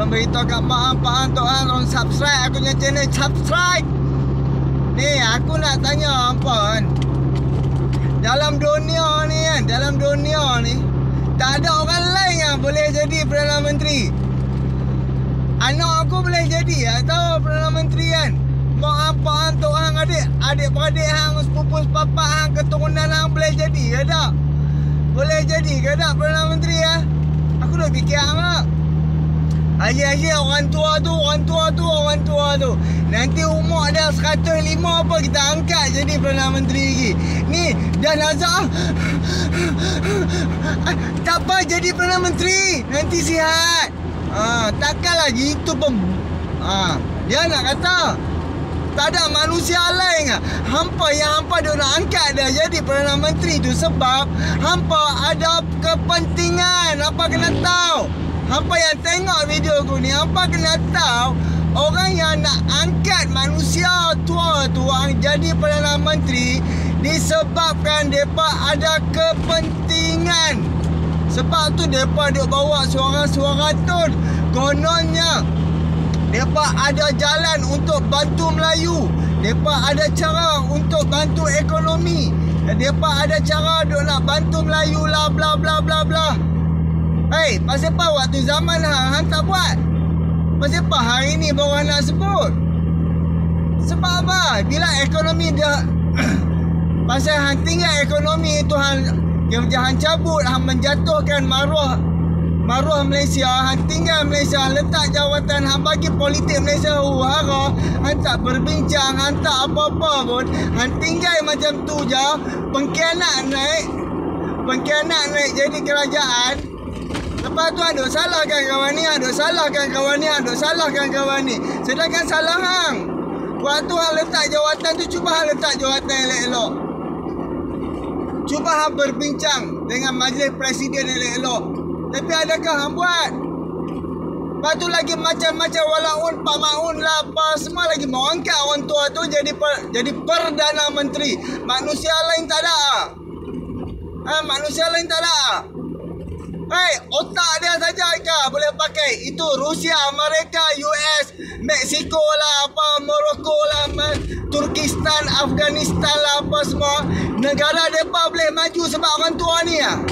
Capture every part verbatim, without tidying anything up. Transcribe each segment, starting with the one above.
beritahu kat mak hang, tok hang orang subscribe aku punya channel, subscribe. Ni aku nak tanya apa kan. Dalam dunia ni kan, dalam dunia ni tak ada orang lain yang boleh jadi Perdana Menteri. Anak aku boleh jadi atau Perdana Menteri kan. Mak apa hang, tok hang, adik, adik-beradik hang, sepupu sepapak hang, keturunan hang boleh jadi ke tak? Boleh jadi ke tak Perdana Menteri ya? Aku dah fikir hang. Haji-haji orang tua tu, orang tua tu, orang tua tu. Nanti umur dah seratus lima apa kita angkat jadi Perdana Menteri lagi. Ni dah nazar. Tak apa jadi Perdana Menteri. Nanti sihat. Ha, takkanlah gitu pun. Ha, dia nak kata tak ada manusia lain ke? Hampa yang hampa dia nak angkat dah jadi Perdana Menteri tu sebab hampa ada kepentingan. Hampa kena tahu. Hampa yang tengok video aku ni, hampa kena tahu orang yang nak angkat manusia tua tu orang jadi Perdana Menteri disebabkan mereka ada kepentingan. Sebab tu mereka duk bawa suara-suara tu. Kononnya mereka ada jalan untuk bantu Melayu. Mereka ada cara untuk bantu ekonomi. Mereka ada cara duk nak bantu Melayu lah bla bla bla bla. Hei, pasal apa waktu zaman hang, hang tak buat? Pasal apa hari ni baru nak sebut? Sebab apa? Bila ekonomi dia pasal hang tinggal ekonomi tu hang yang hang cabut, hang menjatuhkan maruah maruah Malaysia, hang tinggal Malaysia, hang letak jawatan, hang bagi politik Malaysia huru-hara, hang tak berbincang, hang tak apa-apa pun, hang tinggal macam tu je, pengkhianat naik, pengkhianat naik jadi kerajaan. Lepas tu ada salahkan kawan ni, ada salahkan kawan ni, ada salahkan kawan ni. Sedangkan salah hang. Waktu hang letak jawatan tu, cuba hang letak jawatan elok-elok. Cuba hang berbincang dengan majlis presiden elok-elok. Tapi adakah hang buat? Lepas tu lagi macam-macam walaupun Pak Maun lah apa semua lagi mau angkat orang tua tu jadi per, jadi Perdana Menteri. Manusia lain tak ada. Ha, manusia lain tak ada. Hei, otak dia saja ke boleh pakai. Itu Rusia, Amerika, U S, Mexico lah, apa, Morocco lah, Turkistan, Afghanistan lah, apa semua. Negara mereka boleh maju sebab orang tua ni lah.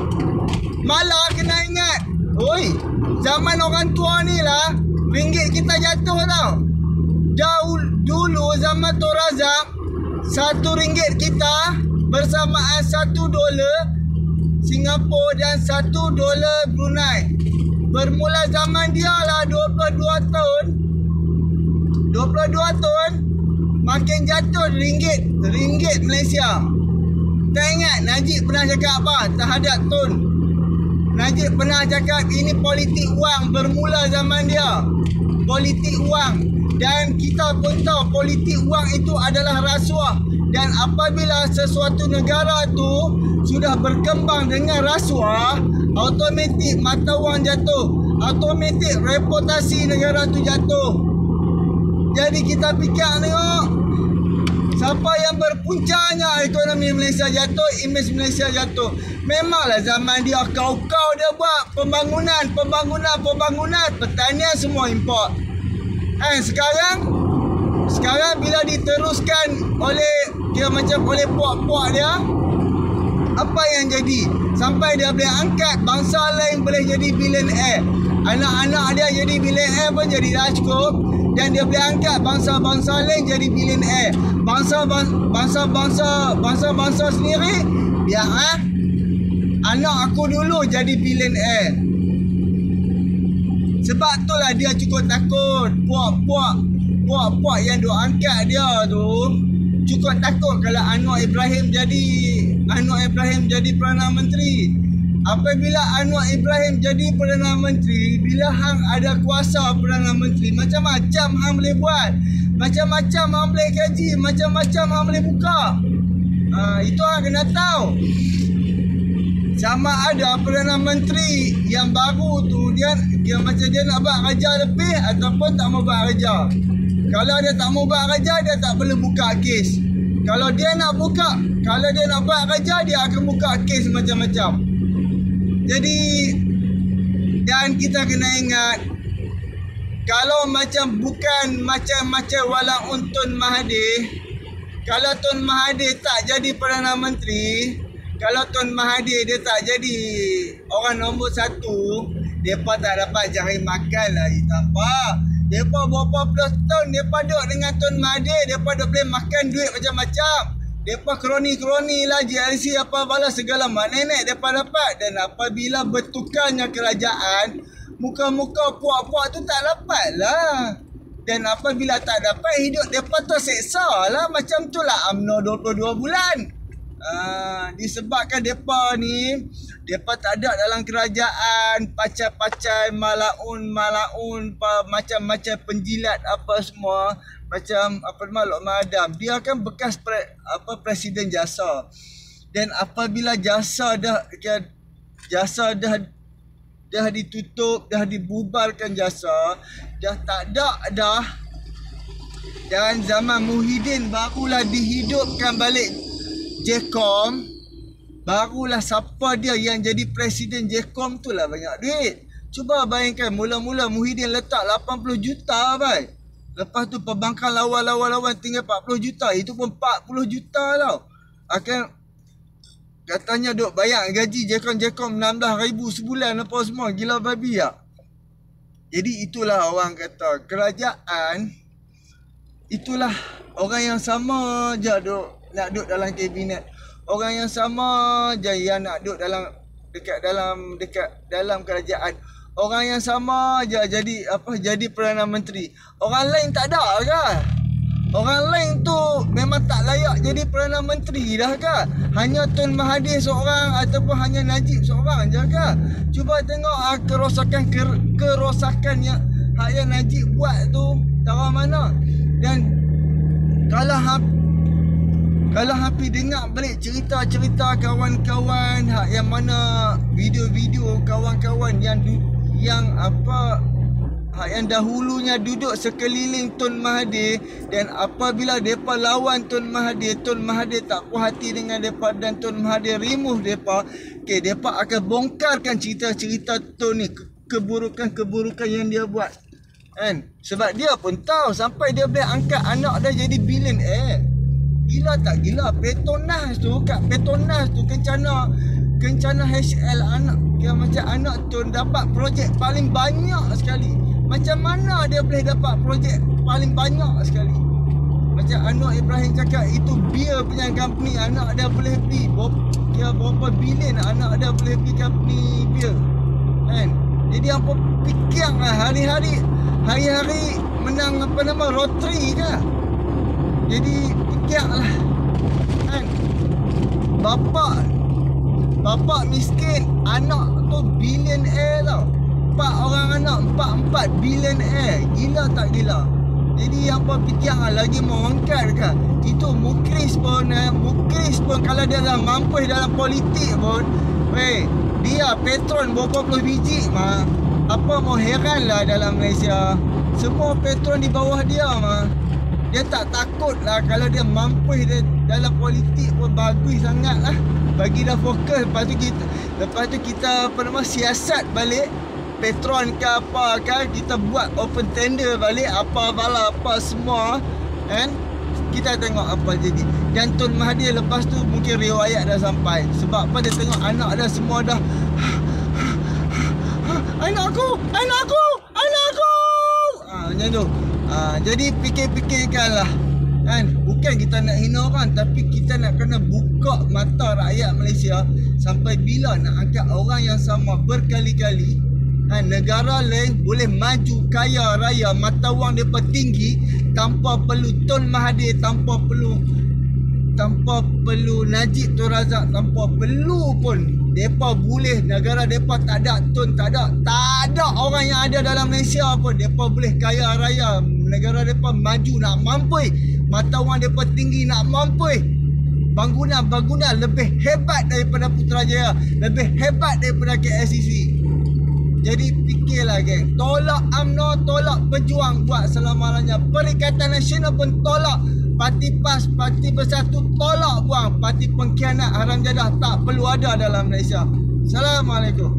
Malah kena ingat, oi, zaman orang tua ni lah, ringgit kita jatuh tau. Jauh dulu zaman Tun Razak, satu ringgit kita bersamaan satu dolar Singapura dan satu dolar Brunei. Bermula zaman dia lah dua puluh dua tahun. dua puluh dua tahun makin jatuh ringgit, ringgit Malaysia. Tak ingat Najib pernah cakap apa terhadap Tun? Najib pernah cakap ini politik wang bermula zaman dia. Politik wang. Dan kita pun tahu politik wang itu adalah rasuah. Dan apabila sesuatu negara tu sudah berkembang dengan rasuah, automatik mata wang jatuh, automatik reputasi negara tu jatuh. Jadi kita fikir tengok, siapa yang berpuncanya ekonomi Malaysia jatuh, imej Malaysia jatuh. Memanglah zaman dia kau-kau dia buat pembangunan, pembangunan, pembangunan, pertanian semua import. Eh sekarang Sekarang bila diteruskan oleh dia macam oleh puak-puak dia, apa yang jadi? Sampai dia boleh angkat bangsa lain boleh jadi billionaire. Anak-anak dia jadi billionaire pun jadi dah cukup. Dan dia boleh angkat bangsa-bangsa lain jadi billionaire. Bangsa-bangsa Bangsa-bangsa sendiri biar ah, anak aku dulu jadi billionaire. Sebab itulah dia cukup takut. Puak-puak Puak-puak yang duk angkat dia tu cukup takut kalau Anwar Ibrahim jadi Anwar Ibrahim jadi Perdana Menteri. Apabila Anwar Ibrahim jadi Perdana Menteri, bila hang ada kuasa Perdana Menteri, macam-macam hang boleh buat, macam-macam hang boleh kaji, macam-macam hang boleh buka. Ha, itu hang kena tahu. Sama ada Perdana Menteri yang baru tu dia dia macam dia nak buat kerja lebih ataupun tak mau buat kerja. Kalau dia tak mau buat kerja, dia tak perlu buka kes. Kalau dia nak buka, kalau dia nak buat kerja, dia akan buka kes macam-macam. Jadi, dan kita kena ingat, kalau macam bukan macam-macam walaupun Tun Mahathir, kalau Tun Mahathir tak jadi Perdana Menteri, kalau Tun Mahathir dia tak jadi orang nombor satu, mereka tak dapat cari makan lagi. Tanpa mereka berapa puluh tahun mereka duduk dengan Tun Mahathir, mereka duduk boleh makan duit macam-macam. Mereka kroni-kroni lah J R C apa bala segala mak-nenek mereka dapat. Dan apabila bertukarnya kerajaan, muka-muka puak-puak tu tak dapat lah. Dan apabila tak dapat, hidup mereka terseksa lah. Macam tu lah U M N O dua puluh dua bulan. Uh, disebabkan mereka ni, mereka tak ada dalam kerajaan, pacai-pacai, malaun-malaun, macam-macam penjilat apa semua. Macam apa nama Lok Madam. Dia kan bekas pre, apa presiden jasa. Dan apabila jasa dah jasa dah dah ditutup, dah dibubarkan jasa, dah tak ada dah. Dan zaman Muhyiddin barulah dihidupkan balik J C O M. Barulah siapa dia yang jadi presiden J C O M tu lah banyak duit. Cuba bayangkan mula-mula Muhyiddin letak lapan puluh juta bai. Lepas tu perbankan lawan-lawan-lawan tinggal empat puluh juta. Itu pun empat puluh juta tau. Akan katanya duk bayar gaji J C O M J C O M enam belas ribu sebulan apa semua. Gila babi tak? Jadi itulah orang kata kerajaan, itulah orang yang sama je duk nak duduk dalam kabinet. Orang yang sama je yang nak duduk dalam dekat dalam dekat dalam kerajaan. Orang yang sama je jadi apa jadi Perdana Menteri. Orang lain tak ada ke? Orang lain tu memang tak layak jadi Perdana Menteri dah ke? Hanya Tun Mahathir seorang ataupun hanya Najib seorang je ke? Cuba tengok ah, kerosakan ker, kerosakan yang hak yang Najib buat tu tahu mana. Dan kalau hap, kalau hampir dengar balik cerita-cerita kawan-kawan hak yang mana video-video kawan-kawan yang yang apa hak yang dahulunya duduk sekeliling Tun Mahathir, dan apabila depa lawan Tun Mahathir, Tun Mahathir tak puas hati dengan depa dan Tun Mahathir remove depa, okey depa akan bongkarkan cerita-cerita Tun ni, keburukan-keburukan yang dia buat. Kan? Sebab dia pun tahu sampai dia boleh angkat anak dia jadi billionaire. Gila tak gila? Petronas tu, kat Petronas tu kencana kencana H L anak dia macam anak tu dapat projek paling banyak sekali. Macam mana dia boleh dapat projek paling banyak sekali? Macam Anwar Ibrahim cakap itu beer punya company, anak dia boleh beli kira berapa bilion anak dia boleh beli company beer. Kan? Jadi apa fikir lah hari-hari hari-hari menang apa nama loteri ke? Jadi fikirlah kan. Bapa bapa miskin, anak tu billionaire tau. Empat orang anak, empat-empat billionaire. Gila tak gila? Jadi apa fikirlah lagi mengangkat ke? Itu Mukris pun eh. Mukris pun kalau dia dah mampu dalam politik pun, weh, dia Petron berapa puluh biji mah. Apa mau heran lah dalam Malaysia. Semua Petron di bawah dia mah. Dia tak takut lah kalau dia mampu dia dalam politik pun bagus sangat lah. Bagi dah fokus. Lepas tu kita Lepas tu kita apa nama siasat balik Petron ke apa kan. Kita buat open tender balik. Apa bala apa semua kan. Kita tengok apa jadi. Dan Tun Mahathir lepas tu mungkin riwayat dah sampai. Sebab apa dia tengok anak dah semua dah Anakku, anakku, anakku. Ah, macam tu. Ah, jadi fikir-fikirkanlah. Kan? Bukan kita nak hina orang, tapi kita nak kena buka mata rakyat Malaysia sampai bila nak angkat orang yang sama berkali-kali. Kan? Negara lain boleh maju kaya raya, mata wang mereka tinggi tanpa perlu Tun Mahathir, tanpa perlu tanpa perlu Najib Tun Razak, tanpa perlu pun mereka boleh, negara mereka tak ada Tun, tak ada tak ada orang yang ada dalam Malaysia pun mereka boleh kaya raya, negara mereka maju nak mampu, mata wang mereka tinggi nak mampu, bangunan-bangunan lebih hebat daripada Putrajaya, lebih hebat daripada K L C C. Jadi fikirlah geng, tolak U M N O, tolak Berjuang buat selama-lamanya. Perikatan Nasional pun tolak. Parti PAS, Parti Bersatu tolak buang. Parti pengkhianat haram jadah tak perlu ada dalam Malaysia. Assalamualaikum.